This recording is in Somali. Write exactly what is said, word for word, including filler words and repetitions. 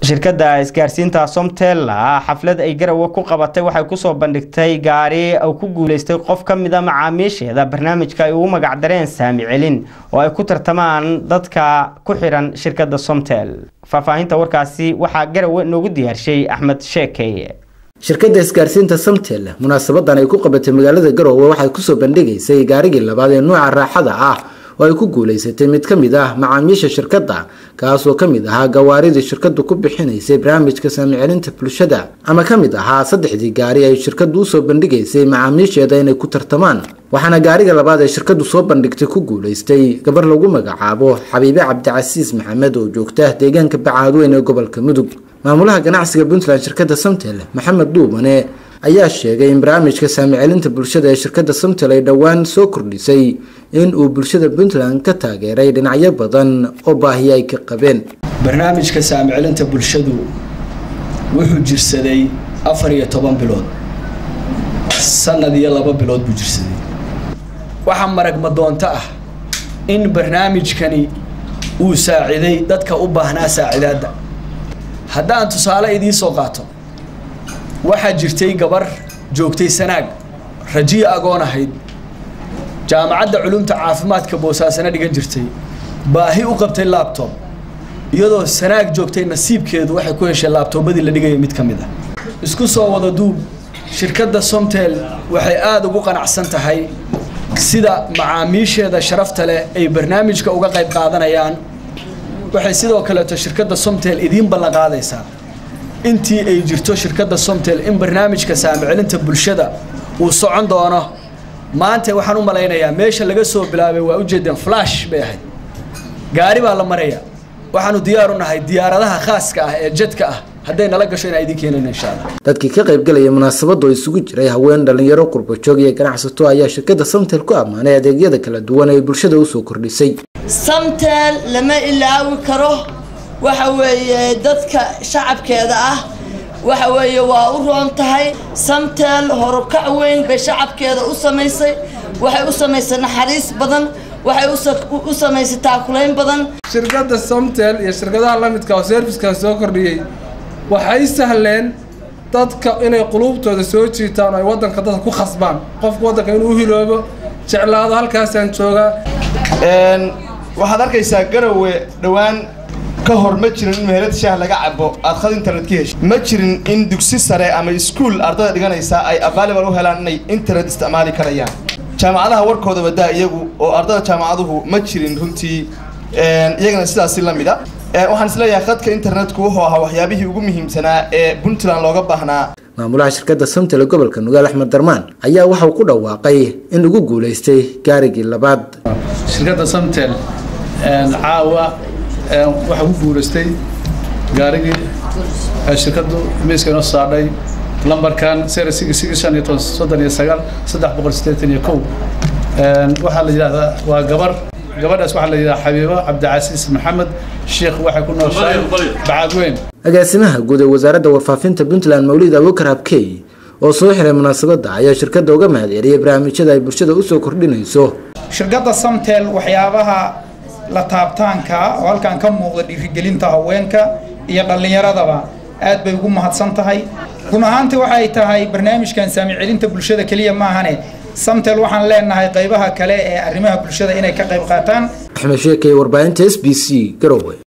shirkadda isgaarsiinta Somtel xaflad ay Garowe ku qabatay waxay ku soo bandhigtay gaari oo ku guuleystay qof ka mid ah macaamiisheeda barnaamijka ay ugu magac dareen saami celin oo ay ku tartamaan dadka ku xiran shirkadda Somtel. Faahfaahinta warkaasi waxa Garowe noogu diyaarshay Axmed Sheekay. shirkadda isgaarsiinta Somtel munaasabadan ay ku qabatay magaalada Garowe waxay ku soo bandhigaysay gaarigii labaad ee nooca raaxada ah oo ay ku guuleysatay mid ka mid ah macaamiisha shirkadda kaas oo ka mid ahaa gawaaridii shirkaddu ku bixinaysay barnaamijka saami celinta bulshada ama ka mid ahaa saddexdii gaari ay shirkaddu u soo bandhigaysay macaamiisheeda inay ku tartamaan. waxaana gaariga labaad ee shirkaddu soo bandhigtay ku guuleystay gabar lagu magacaabo Xabiibe Cabdicasiis Maxamed oo joogta deegaanka Bacaadweyn ee gobolka Mudug. maamulaha ganacsiga Puntland shirkadda Somtel Maxamed Duubane ayaa sheegay in barnaamijka saami celinta bulshada ee shirkadda Somtel ay dhawaan soo kordhisay in uu bulshada Puntland ka taageeray dhinacyo badan oo baahi ay ka qabeen. barnaamijka saami celinta bulshadu wuxuu jirsaday afar iyo toban bilood sanad iyo laba bilood buu jirsaday. waxa marag ma doonta ah in barnaamijkani uu saaciday dadka u baahnaa saacidaada. haddaan tusaale idin soo qaato waxa jirtay gabar joogtay Sanaag rajiye agoon ahayd jaamacadda culumta caafimaadka Boosaaso dhigan jirtay baahi u qabtay laptop iyadoo Sanaag joogtay nasiibkeedu waxay ku heshay laptopbadii la dhigay mid kamid ah. isku soo wada duub shirkadda Somtel waxay aad ugu qanacsan tahay sida macaamiisheeda sharafta leh ay barnaamijka uga qayb qaadanayaan. waxay sidoo kale shirkadda Somtel idin ballan qaadaysaa intii ay jirto shirkadda Somtel in barnaamijka saami celinta bulshada uu socon doono. maanta waxaan u maleynayaa meesha laga soo bilaabay waa u jeedin flash bay ahayd gaari baa la maraya. waxaanu diyaar u nahay diyaaradaha khaaska ah ee jedka ah haday nala gasho in ay idin keeneen insha Allah. dadkii ka qayb galay munaasabada oo isugu jiray haween dhalinyaro qurbo joog iyo ganacsato ayaa shirkadda Somtel ku amaanay adeegyada kala duwan ee bulshada u soo kordhisay. Somtel lama ilaawi karo waxa weeye dadka shacabkeeda ah waxa weeye waa u roon tahay. Somtel horukac weyn bay shacabkeeda u sameysay waxay u sameysay naxariis badan waxay u sameysay taakulayn badan. shirkadda Somtel iyo shirkadaha la midka ah service-ka soo kordhiyay waxay sahleen dadka inay qulubtooda soo jiitaan ay wadanka dadka ku khasbaan qofka wadanka inuu hiloobo jeclaado halkaas aan jooga. een waxaad arkaysaa Garowe dhawaan ka hor ma jirin in meherad shaah laga cabo aad khad internet ka hesho. ma jirin in dugsi sare ama iskuul ardayda dhiganaysa ay available u helaan inay internet isticmaali karayaan. jaamacadaha warkooda wadaa iyagu oo ardayda jaamacaduhu ma jirin runtii een iyagana sidaas la mid ah. waxaan isleeyahay khadka internetku wuxuu ahaa waxyaabihii ugu muhiimsanaa ee Puntland looga baahnaa. maamulaha shirkadda Somtel gobolka Nugaal Axmed Darmaan ayaa waxa uu ku dhawaaqay in lagu guuleystay gaarigii labaad. shirkadda Somtel een caawa waxa uu guuleystay gaarigii shirkaddu miiska noo saaray lambarkan zero six six shan iyo soddon iyo sagaal saddex boqol siddeetan iyo kow. een waxa la yiraahdaa waa gabar gabadhaas waxa la yiraahdaa Xabiibe Cabdicasiis Maxamed sheekh waxa ku nooshay Bacaadweyn. agaasimaha guud ee wasaaradda warfaafinta Puntland Mawlid Abuukar Abkey oo soo xiray munaasabada ayaa shirkadda uga mahadceliyay barnaamijyada ay bulshada u soo kordhinayso. shirkadda Somtel waxyaabaha la taabtaanka oo halkan ka muuqda dhiirigelinta haweenka iyo dhalinyaradaba aad bay ugu mahadsan tahay. run ahaantii waxay tahay barnaamijkan saami celinta bulshada kaliya ma ahane Somtel waxaan leenahay qaybaha kale ee arrimaha bulshada inay ka qayb qaataan. Axmed Sheekay warbaahinta S B C Garowe.